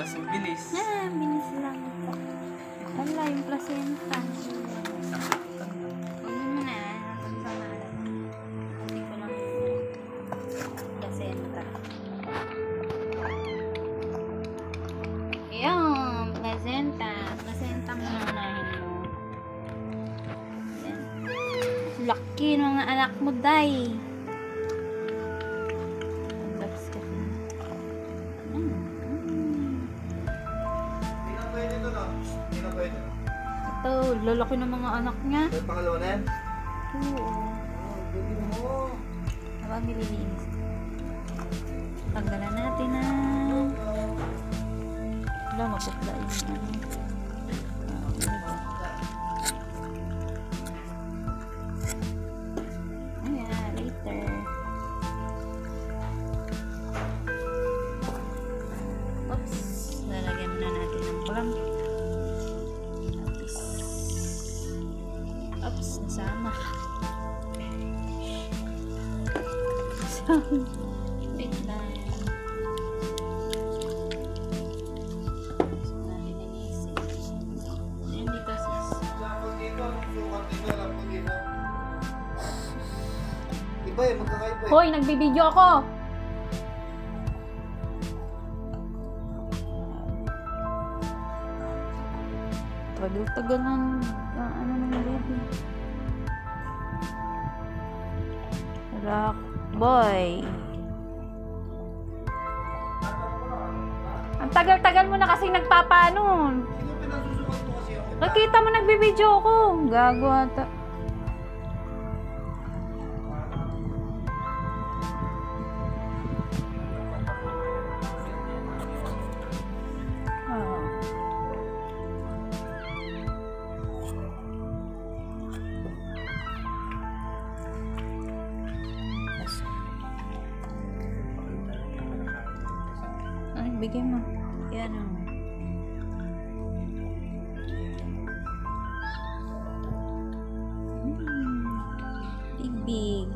Tapos, bilis. Binis lang po. Wala yung placenta. Sakitan. Huwag mo na. Natang sa malas. Hindi ko lang placenta. Ayan, placenta. Placenta mo na unahin mo. Ayan. Laki ng mga anak mo, day. Ito, lalaki ng mga anak niya. Yung pangalawa na yan? Oo. Pwede mo. Habang nililinis. Tanggalan natin na. Wala, maputla yung ano. Ayan, later. Oops. Lalagyan na natin ng clam. Oops, nasama. Wait lang. Ayan dito sis. Lapag dito, sukat dito, lapag dito. Iba eh, magkakaiba eh. Hoy, nagbibideo ako! Tagal-tagal ng ano ng baby. Rock boy. Ang tagal-tagal mo na kasing nagpapanon. Sino pinasusukat mo kasi ako? Nakita mo nagbibideo ko. Gago ata. Ay, bigay mo. Yan o. Big.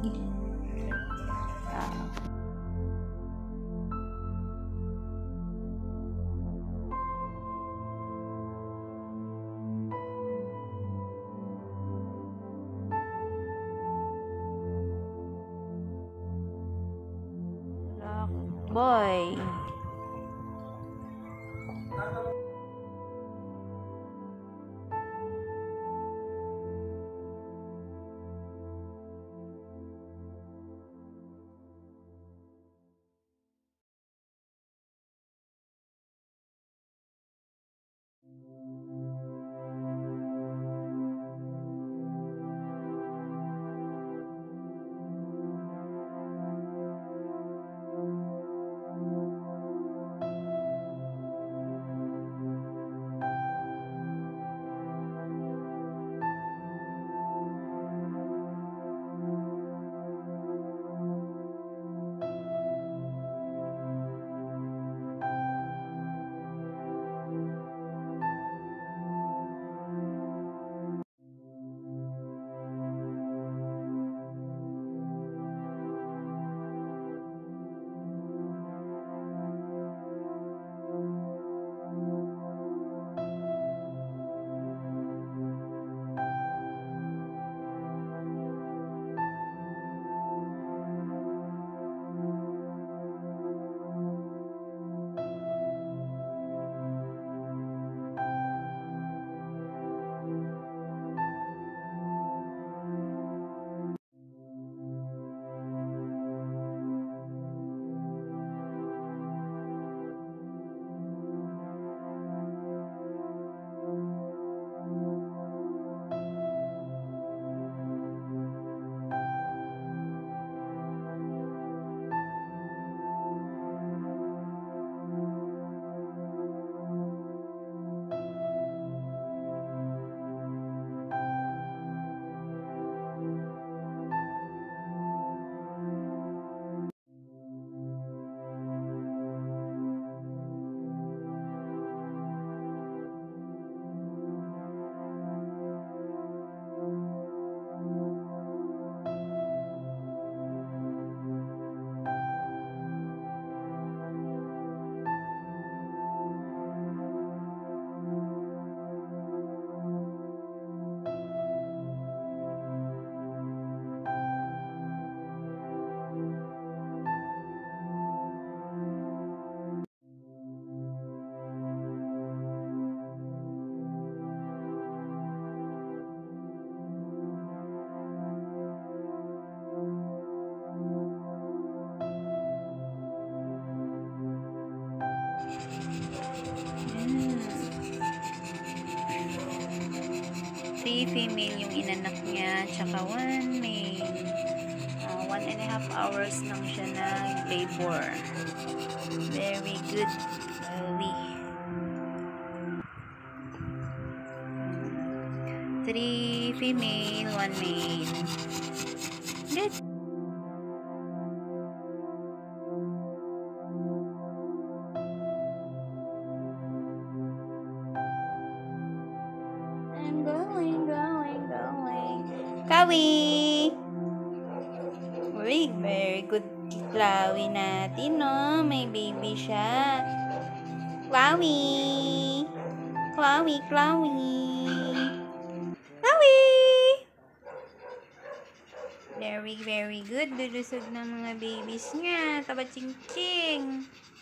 Rock boy. 3 female yung inanak niya, tsaka 1 male. 1.5 hours lang siya nag-labor. Very good. Early. 3 female, 1 male. Good. I'm going. Kawi! Uy, very good Chloe natin, no? May baby siya. Chloe! Chloe! Very good. Lulusog ng mga babies niya. Taba ching-ching.